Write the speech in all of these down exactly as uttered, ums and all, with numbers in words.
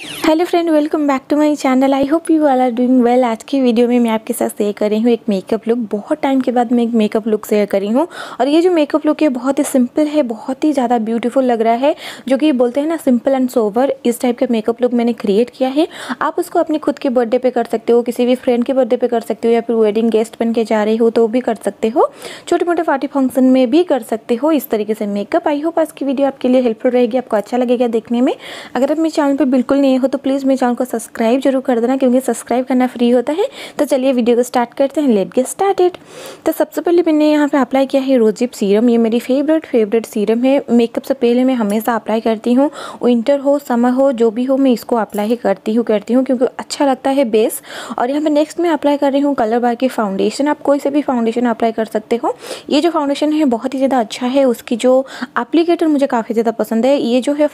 Hello friend, welcome back to my channel. I hope you all are doing well. आज की video में मैं आपके साथ शेयर कर रही हूँ एक मेकअप लुक। बहुत टाइम के बाद मैं एक मेकअप लुक शेयर कर रही हूँ और ये जो मेकअप लुक है बहुत ही सिंपल है, बहुत ही ज़्यादा ब्यूटीफुल लग रहा है। जो कि बोलते हैं ना सिंपल एंड सोवर, इस टाइप का मेकअप लुक मैंने क्रिएट किया है। आप उसको अपने खुद के बर्थडे पे कर सकते हो, किसी भी फ्रेंड के बर्थडे पे कर सकते हो, या फिर वेडिंग गेस्ट बन के जा रही हो तो भी कर सकते हो, छोटे मोटे पार्टी फंक्शन में भी कर सकते हो इस तरीके से मेकअप। आई होप आज की वीडियो आपके लिए हेल्पफुल रहेगी, आपको अच्छा लगेगा देखने में। अगर आप मेरे चैनल पर बिल्कुल नहीं हो तो प्लीज़ मेरे चैनल को सब्सक्राइब जरूर कर देना, क्योंकि सब्सक्राइब करना फ्री होता है। तो चलिए वीडियो को स्टार्ट करते हैं। Let get started. तो सबसे पहले मैंने यहाँ पे अप्लाई किया है रोजिप सीरम। ये मेरी फेवरेट फेवरेट सीरम है। मेकअप से पहले मैं हमेशा अप्लाई करती हूँ, विंटर हो समर हो जो भी हो, मैं इसको अप्लाई ही करती हूँ करती हूँ क्योंकि अच्छा लगता है बेस। और यहाँ पे नेक्स्ट मैं अप्लाई कर रही हूँ कलर बार की फाउंडेशन। आप कोई से भी फाउंडेशन अप्लाई कर सकते हो। ये जो फाउंडेशन है बहुत ही ज़्यादा अच्छा है, उसकी जो एप्लीकेटर मुझे काफ़ी ज़्यादा पसंद है। ये जो है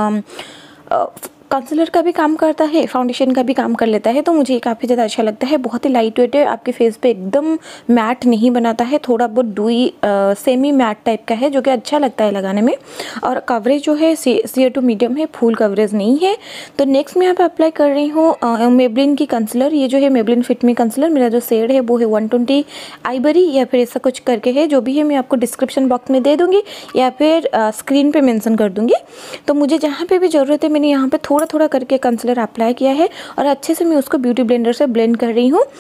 कंसीलर का भी काम करता है, फाउंडेशन का भी काम कर लेता है, तो मुझे ये काफ़ी ज़्यादा अच्छा लगता है। बहुत ही लाइट वेट है, आपके फेस पे एकदम मैट नहीं बनाता है, थोड़ा बहुत डुई सेमी मैट टाइप का है जो कि अच्छा लगता है लगाने में। और कवरेज जो है सी टू मीडियम है, फुल कवरेज नहीं है। तो नेक्स्ट मैं यहाँ पे अप्लाई कर रही हूँ मेबलिन की कंसीलर। ये जो है मेबलिन फिट मी कंसीलर, मेरा जो शेड है वो है वन ट्वेंटी आइबरी या फिर ऐसा कुछ करके है, जो भी है मैं आपको डिस्क्रिप्शन बॉक्स में दे दूँगी या फिर स्क्रीन पर मैंसन कर दूँगी। तो मुझे जहाँ पर भी ज़रूरत है मैंने यहाँ पर थोड़ा थोड़ा करके कंसीलर अप्लाई किया है और अच्छे से मैं उसको ब्यूटी ब्लेंडर से ब्लेंड कर रही हूँ।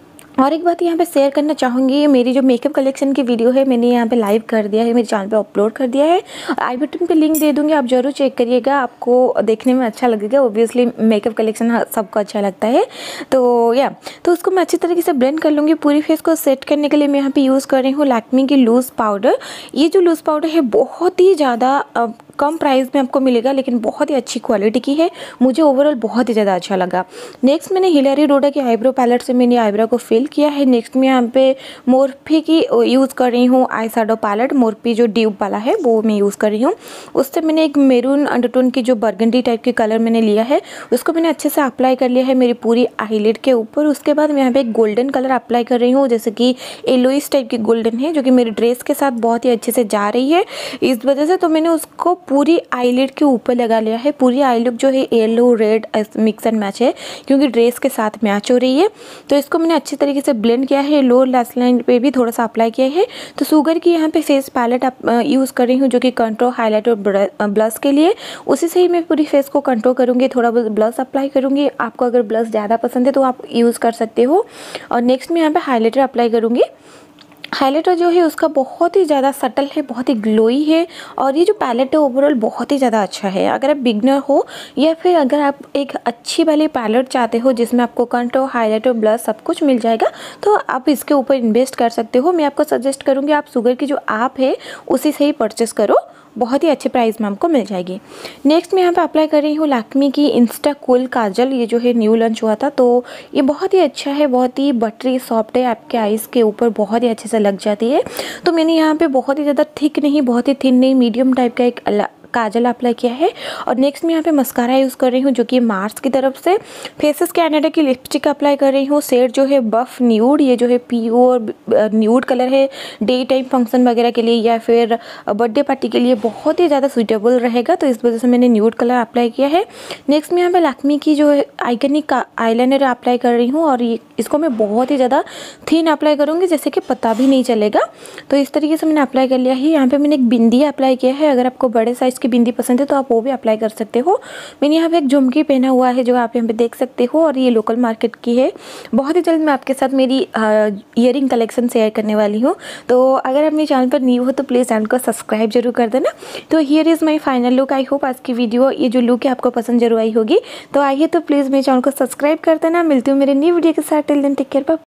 और एक बात यहाँ पे शेयर करना चाहूँगी, मेरी जो मेकअप कलेक्शन की वीडियो है मैंने यहाँ पे लाइव कर दिया है, मेरे चैनल पे अपलोड कर दिया है। आई बटन पे लिंक दे दूँगी, आप जरूर चेक करिएगा, आपको देखने में अच्छा लगेगा। ओब्वियसली मेकअप कलेक्शन सबको अच्छा लगता है। तो या तो उसको मैं अच्छी तरीके से ब्लेंड कर लूँगी। पूरी फेस को सेट करने के लिए मैं यहाँ पर यूज़ कर रही हूँ लैक्मे की लूज़ पाउडर। ये जो लूज़ पाउडर है बहुत ही ज़्यादा कम प्राइस में आपको मिलेगा, लेकिन बहुत ही अच्छी क्वालिटी की है। मुझे ओवरऑल बहुत ही ज़्यादा अच्छा लगा। नेक्स्ट मैंने हिलेरी रोडा की आईब्रो पैलेट से मैंने आईब्रो को फिल किया है। नेक्स्ट मैं यहाँ पे मोरफी की यूज़ कर रही हूँ आई शैडो पैलेट। मोरफी जो ड्यूब वाला है वो मैं यूज़ कर रही हूँ। उससे मैंने एक मेरून अंडरटोन की जो बर्गंडी टाइप की कलर मैंने लिया है, उसको मैंने अच्छे से अप्लाई कर लिया है मेरी पूरी आईलिड के ऊपर। उसके बाद मैं यहाँ पे एक गोल्डन कलर अप्लाई कर रही हूँ, जैसे कि येलोइश टाइप की गोल्डन है, जो कि मेरी ड्रेस के साथ बहुत ही अच्छे से जा रही है इस वजह से। तो मैंने उसको पूरी आईलिड के ऊपर लगा लिया है। पूरी आई लुक जो है yellow red mix and match है, क्योंकि ड्रेस के साथ मैच हो रही है। तो इसको मैंने अच्छी तरीके से ब्लेंड किया है। लोअर लैश लाइन पे भी थोड़ा सा अप्लाई किया है। तो शुगर की यहाँ पे फेस पैलेट यूज़ कर रही हूँ, जो कि कंट्रोल हाईलाइट और ब्लश के लिए। उसी से ही मैं पूरी फेस को कंट्रोल करूँगी, थोड़ा बहुत ब्लश अप्लाई करूँगी। आपको अगर ब्लश ज़्यादा पसंद है तो आप यूज़ कर सकते हो। और नेक्स्ट मैं यहाँ पे हाईलाइटर अप्लाई करूँगी। हाइलाइटर जो है उसका बहुत ही ज़्यादा सटल है, बहुत ही ग्लोई है। और ये जो पैलेट है ओवरऑल बहुत ही ज़्यादा अच्छा है। अगर आप बिगनर हो या फिर अगर आप एक अच्छी वाली पैलेट चाहते हो जिसमें आपको कंट्रोल हाइलाइटर ब्लश सब कुछ मिल जाएगा, तो आप इसके ऊपर इन्वेस्ट कर सकते हो। मैं आपको सजेस्ट करूँगी आप शुगर की जो ऐप है उसी से ही परचेस करो, बहुत ही अच्छे प्राइस में आपको मिल जाएगी। नेक्स्ट मैं यहाँ पे अप्लाई कर रही हूँ लैक्मे की इंस्टा कूल काजल। ये जो है न्यू लॉन्च हुआ था, तो ये बहुत ही अच्छा है, बहुत ही बटरी सॉफ्ट है, आपके आईज़ के ऊपर बहुत ही अच्छे से लग जाती है। तो मैंने यहाँ पे बहुत ही ज़्यादा थिक नहीं, बहुत ही थिन नहीं, मीडियम टाइप का एक काजल अप्लाई किया है। और नेक्स्ट मैं यहाँ पे मस्कारा यूज़ कर रही हूँ, जो कि मार्स की तरफ से। फेसेस कैनेडा की लिपस्टिक अप्लाई कर रही हूँ। शेड जो है बफ न्यूड, ये जो है प्योर न्यूड कलर है। डे टाइम फंक्शन वगैरह के लिए या फिर बर्थडे पार्टी के लिए बहुत ही ज़्यादा सूटेबल रहेगा, तो इस वजह से मैंने न्यूड कलर अप्लाई किया है। नेक्स्ट मैं यहाँ पे लैक्मे की जो है आइकनिक आईलाइनर अप्लाई कर रही हूँ, और ये इसको मैं बहुत ही ज़्यादा थिन अप्लाई करूँगी, जैसे कि पता भी नहीं चलेगा। तो इस तरीके से मैंने अप्लाई कर लिया है। यहाँ पे मैंने एक बिंदी अप्लाई किया है। अगर आपको बड़े साइज़ की बिंदी पसंद है तो आप वो भी अप्लाई कर सकते हो। मैंने यहाँ पे एक झुमकी पहना हुआ है जो आप यहाँ पे देख सकते हो, और ये लोकल मार्केट की है। बहुत ही जल्द मैं आपके साथ मेरी ईयरिंग कलेक्शन शेयर करने वाली हूँ। तो अगर आप मेरे चैनल पर न्यू हो तो प्लीज़ चैनल को सब्सक्राइब जरूर कर देना। तो here is my final look. I hope आज की वीडियो ये जो लुक है आपको पसंद जरूर आई होगी। तो आइए तो प्लीज़ मेरे चैनल को सब्सक्राइब कर देना। मिलती हूँ मेरे न्यू वीडियो के साथ। Till then take care, bye.